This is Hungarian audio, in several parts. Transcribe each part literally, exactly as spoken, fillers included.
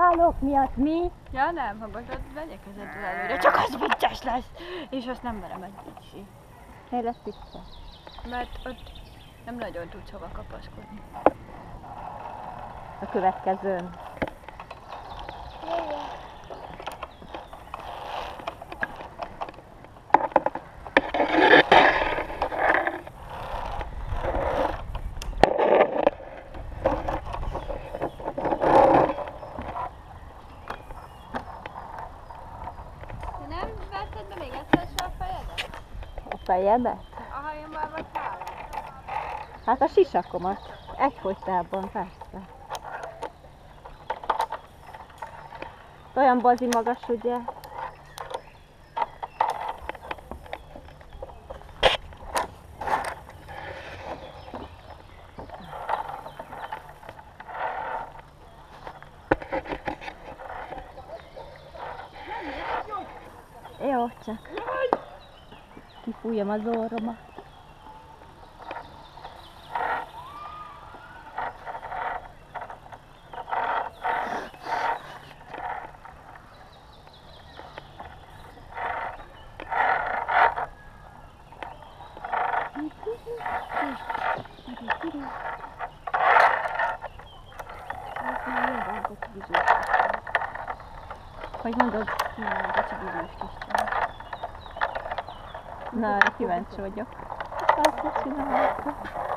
hálók miatt mi? Ja nem, ha most vegyek ezeddel előre, csak az vicces lesz, és azt nem merem egy kicsi. Miért lesz vicces? Mert ott nem nagyon tudsz hova kapaszkodni. A következőn. Nem vetted be még egyszer se a fejedet? A fejedet? A hajammal vagy három? Hát a sisakomat. Egyfolytában, persze. Olyan bazi magas, ugye? Jó, csak kifújjam az orromat. Hogy mondod? Nem, kicsi bizonyos Krisztián. Na, arra kíváncsi vagyok. Azt mit csináljátok?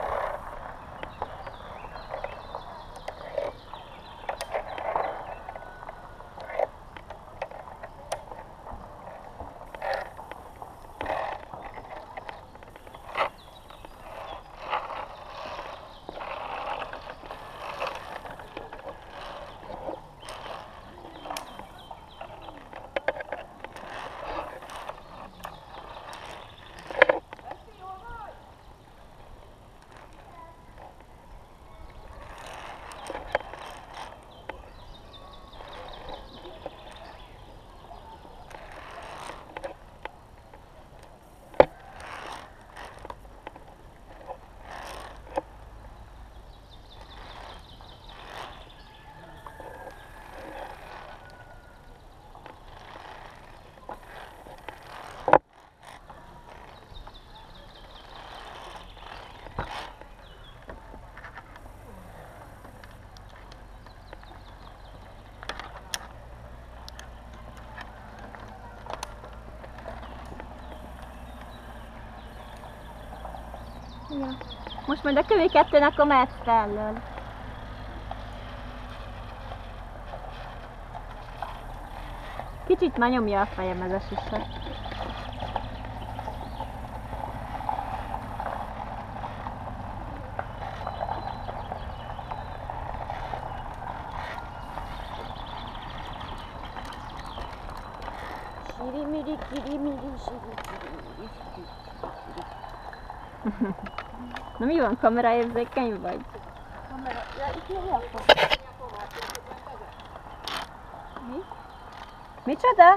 Ja. Most majd a kövi kettőnek a meccse elől. Kicsit már nyomja a fejem ez a sisak. Sirimiri, kirimiri, sirimiri, Na mi van, kameraérzékeny vagy? Kamera... Ja, itt mi a fog? Mi? Micsoda?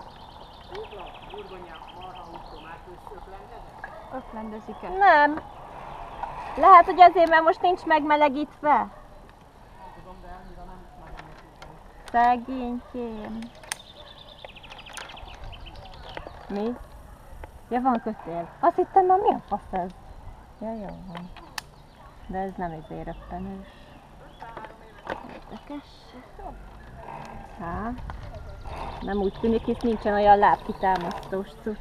Öklendezik-e? Nem. Lehet, hogy azért, mert most nincs megmelegítve. Szegénykém. Mi? Ja, van kötél. Azt hittem, már mi a fasz ez? Ja, jó van. De ez nem izé röppenős. Érdekes. Hát. Nem úgy tűnik, hisz nincsen olyan lábkitámasztós cucc.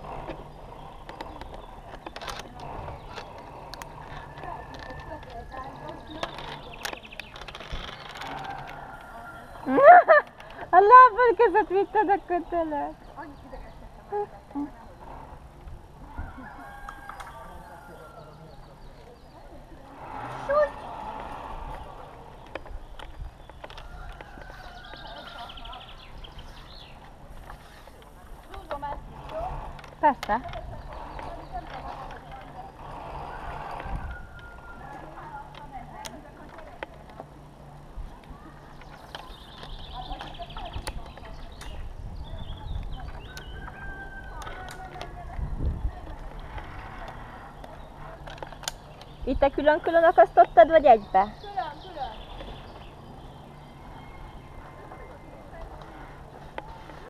A lábad között vitted a kötelet. Persze. Itt te külön-külön akasztottad, vagy egybe?